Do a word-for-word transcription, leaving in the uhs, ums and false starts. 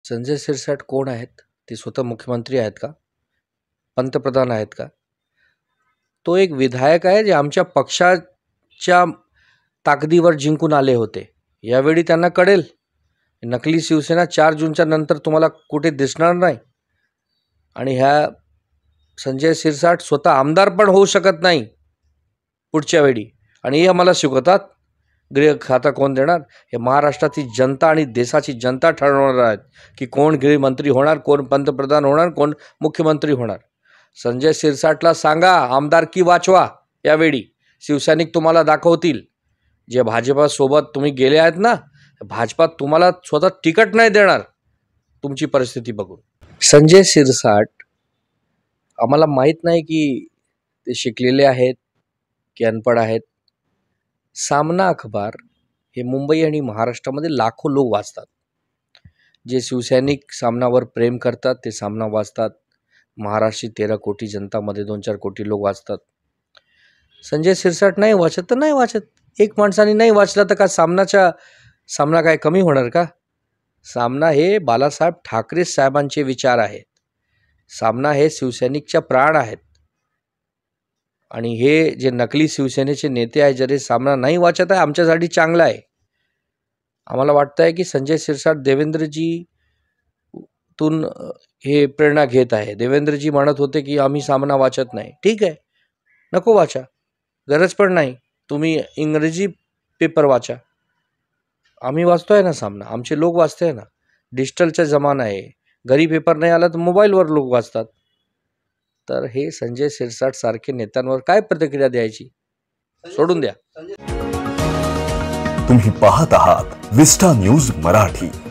संजय शिरसाट कोण आहेत? ते स्वतः मुख्यमंत्री आहेत का? पंतप्रधान आहेत का? तो एक विधायक आहे जे आमच्या पक्षाच्या ताकदीवर जिंकून आले होते. यावेळी त्यांना कळेल नकली शिवसेना चार जूनच्या नंतर तुम्हाला कुठे दिसणार नाही. आणि ह्या संजय शिरसाट स्वतः आमदार पण होऊ शकत नाही पुढच्या वेळी. आणि हे आम्हाला शिकवतात गृह खाता कोण देणार. हे महाराष्ट्राची जनता आणि देशाची जनता ठरवणार आहेत की कोण गृहमंत्री होणार, कोण पंतप्रधान होणार, कोण मुख्यमंत्री होणार. संजय शिरसाटला सांगा आमदारकी वाचवा. यावेळी शिवसैनिक तुम्हाला दाखवतील. जे भाजपासोबत तुम्ही गेले आहेत ना, भाजपात तुम्हाला स्वतः तिकीट नाही देणार तुमची परिस्थिती बघून. संजय शिरसाट आम्हाला माहीत नाही की ते शिकलेले आहेत की अनपढ आहेत. सामना अखबार हे मुंबई आणि महाराष्ट्रामध्ये लाखो लोक वाचतात. जे शिवसैनिक सामनावर प्रेम करतात ते सामना वाचतात. महाराष्ट्राची तेरा कोटी जनतामध्ये दोन चार कोटी लोक वाचतात. संजय शिरसाट नाही वाचत तर नाही वाचत. एक माणसाने नाही वाचला तर का सामनाच्या सामना काय कमी होणार का? सामना हे बाळासाहेब ठाकरे साहेबांचे विचार आहेत. सामना हे शिवसैनिकच्या प्राण आहेत. आणि हे जे नकली शिवसेनेचे नेते आहेत जरी सामना नाही वाचत आहे आमच्यासाठी चांगला आहे. आम्हाला वाटतं आहे की संजय शिरसाट देवेंद्रजी तून हे प्रेरणा घेत आहे. देवेंद्रजी म्हणत होते की आम्ही सामना वाचत नाही. ठीक आहे, नको वाचा, गरज पण नाही. तुम्ही इंग्रजी पेपर वाचा. आम्ही वाचतोय ना सामना, आमचे लोक वाचते ना. डिजिटलचा जमाना आहे. घरी पेपर नाही आला तर मोबाईलवर लोक वाचतात. तर हे संजय शिरसाट सारखे नेत्यांवर काय प्रतिक्रिया द्यायची, सोडून द्या. तुम्ही पाहत आहात विस्टा न्यूज मराठी.